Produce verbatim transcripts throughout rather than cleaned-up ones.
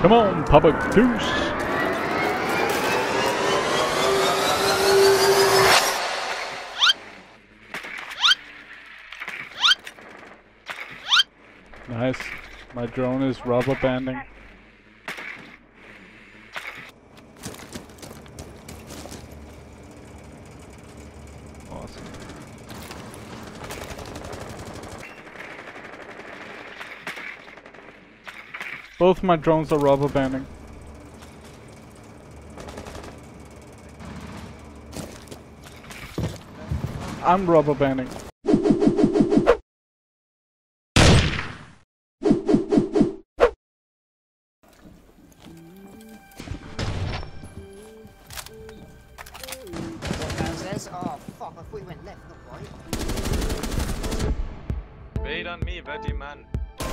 Come on, Papa Goose. Nice. My drone is rubber banding. Awesome. Both my drones are rubber banding. I'm rubber banding. Oh fuck, I thought you went left, not right. Wait on me, Betty man.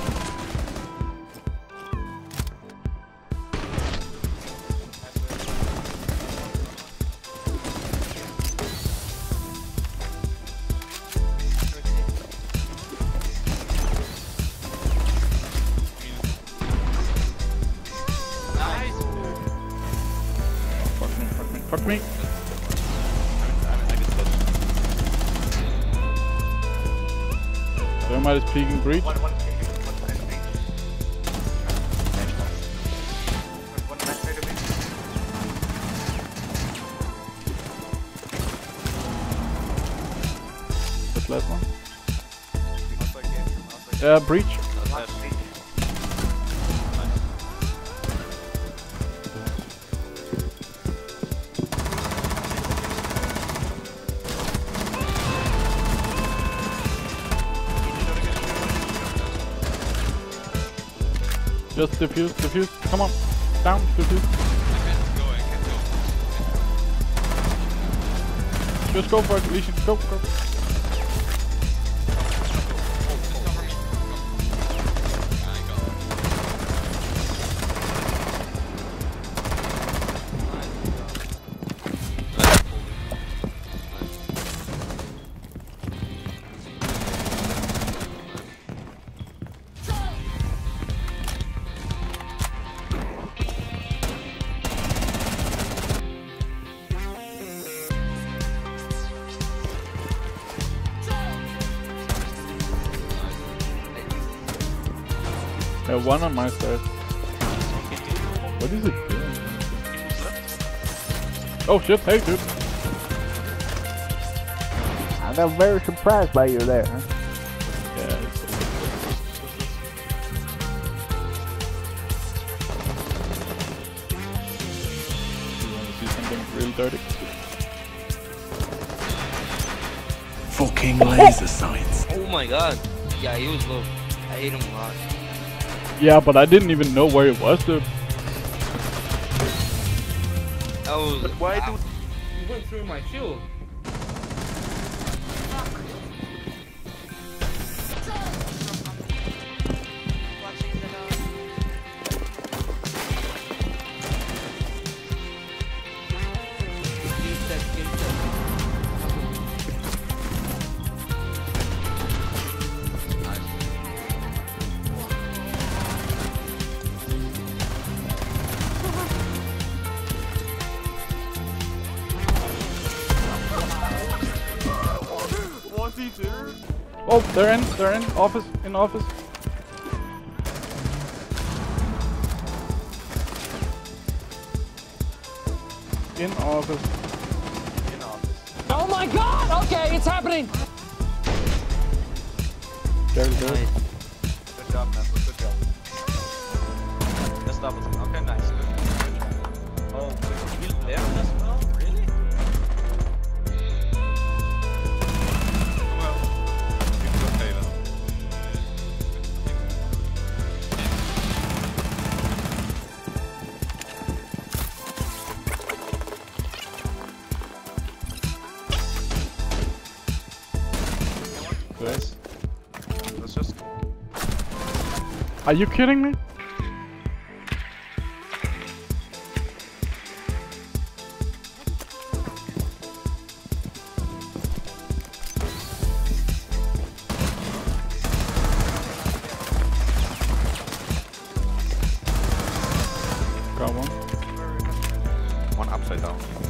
Nice. Fuck me, fuck me, fuck me. Thermite is peeking breach. One, one, one, one, one, one, That's last one. Yeah, breach. Just defuse, defuse. Come on. Down, defuse. I can't go, I can't go. Just go for it, Legion. Go, go. Yeah, one on my side. What is it doing? Oh shit, hey dude. I got very surprised by you there. Huh? Yeah, it's You wanna see something real dirty? Fucking laser sights. Oh my god. Yeah, he was low. I hate him a lot. Yeah, but I didn't even know where it was, dude. That was. But why wow. do You went through my shield? Oh, they're in, they're in. Office, in office. In office. in office? Oh my god! Okay, it's happening! Very good. Nice. Good job, man. Good job. That's double. Okay, nice. Good. Good job. Oh, we left as well? Really? Well, it's okay then. Good. Let's just. Are you kidding me? Got one. One upside down.